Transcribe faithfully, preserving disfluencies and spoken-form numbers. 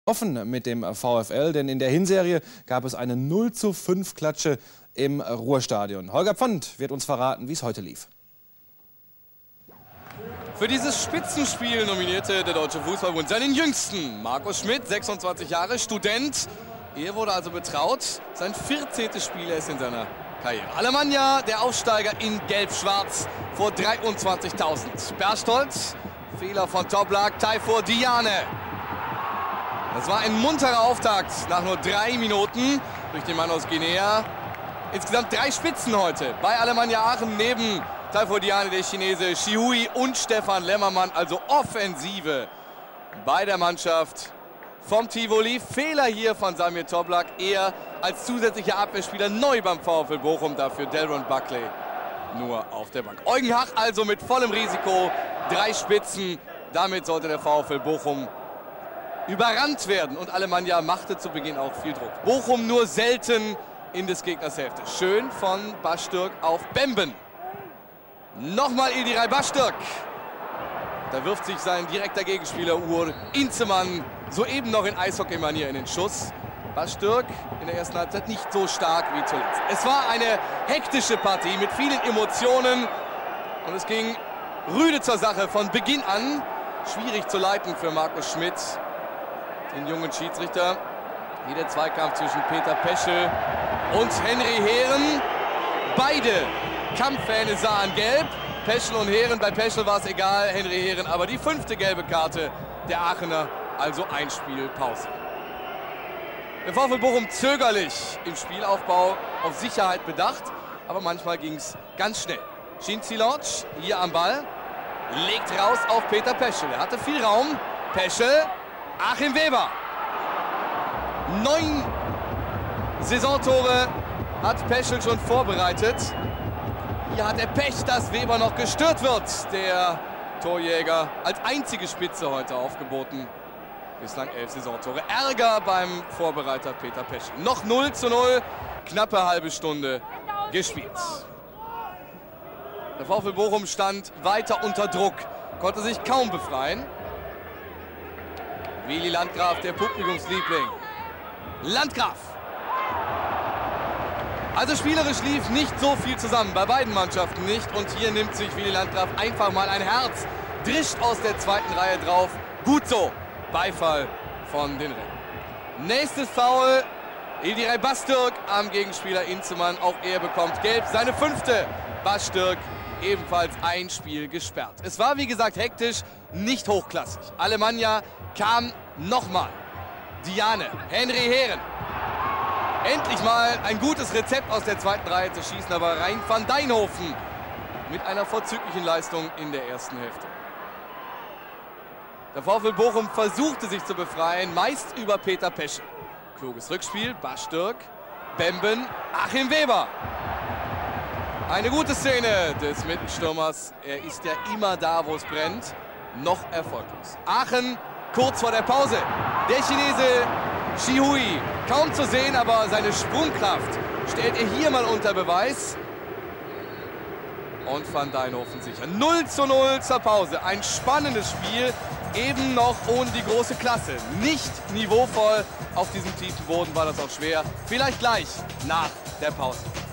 Offen mit dem VfL, denn in der Hinserie gab es eine null zu fünf Klatsche im Ruhrstadion. Holger Pfand wird uns verraten, wie es heute lief. Für dieses Spitzenspiel nominierte der Deutsche Fußballbund seinen Jüngsten, Markus Schmidt, sechsundzwanzig Jahre, Student. Er wurde also betraut, sein vierzehntes Spiel ist in seiner Karriere. Alemannia, der Aufsteiger in Gelb-Schwarz vor dreiundzwanzigtausend. Berchtold, Fehler von Toblak, Tayfur Diane. Das war ein munterer Auftakt nach nur drei Minuten durch den Mann aus Guinea. Insgesamt drei Spitzen heute bei Alemannia Aachen neben Tayfur Diane, der Chinese, Xihui und Stefan Lemmermann. Also Offensive bei der Mannschaft vom Tivoli. Fehler hier von Samir Toblak, er als zusätzlicher Abwehrspieler neu beim VfL Bochum, dafür Delron Buckley nur auf der Bank. Eugen Hach also mit vollem Risiko, drei Spitzen. Damit sollte der VfL Bochum überrannt werden und Alemannia machte zu Beginn auch viel Druck. Bochum nur selten in des Gegners Hälfte. Schön von Baştürk auf Bemben. Nochmal Ildiray Baştürk. Da wirft sich sein direkter Gegenspieler Uğur Inzeman soeben noch in Eishockey-Manier in den Schuss. Baştürk in der ersten Halbzeit nicht so stark wie zuletzt. Es war eine hektische Partie mit vielen Emotionen und es ging rüde zur Sache von Beginn an. Schwierig zu leiten für Markus Schmidt, den jungen Schiedsrichter. Hier der Zweikampf zwischen Peter Peschel und Henry Heeren. Beide Kampffähne sahen gelb. Peschel und Heeren, bei Peschel war es egal, Henry Heeren aber die fünfte gelbe Karte der Aachener, also ein Spiel Pause. Der VfL Bochum zögerlich im Spielaufbau, auf Sicherheit bedacht, aber manchmal ging es ganz schnell. Cinciloc hier am Ball, legt raus auf Peter Peschel. Er hatte viel Raum. Peschel, Achim Weber. Neun Saisontore hat Peschel schon vorbereitet. Hier hat er Pech, dass Weber noch gestört wird. Der Torjäger als einzige Spitze heute aufgeboten. Bislang elf Saisontore. Ärger beim Vorbereiter Peter Peschel. Noch null zu null, knappe halbe Stunde gespielt. Der VfL Bochum stand weiter unter Druck, konnte sich kaum befreien. Willi Landgraf, der Publikumsliebling. Landgraf. Also spielerisch lief nicht so viel zusammen, bei beiden Mannschaften nicht. Und hier nimmt sich Willi Landgraf einfach mal ein Herz, drischt aus der zweiten Reihe drauf. Gut so, Beifall von den Rennen. Nächstes Foul, Ildiray Baştürk am Gegenspieler Inzeman. Auch er bekommt gelb, seine fünfte. Baştürk ebenfalls ein Spiel gesperrt. Es war wie gesagt hektisch, nicht hochklassig. Alemannia kam nochmal. Diane, Henry Heeren. Endlich mal ein gutes Rezept aus der zweiten Reihe zu schießen, aber Rein van Dijnhoven mit einer vorzüglichen Leistung in der ersten Hälfte. Der VfL Bochum versuchte sich zu befreien, meist über Peter Peschel. Kluges Rückspiel, Baştürk, Bemben, Achim Weber. Eine gute Szene des Mittelstürmers. Er ist ja immer da, wo es brennt. Noch erfolglos. Aachen kurz vor der Pause. Der Chinese Xihui, kaum zu sehen, aber seine Sprungkraft stellt er hier mal unter Beweis. Und Van Dijnhoven sicher. null zu null zur Pause. Ein spannendes Spiel, eben noch ohne die große Klasse. Nicht niveauvoll. Auf diesem tiefen Boden war das auch schwer. Vielleicht gleich nach der Pause.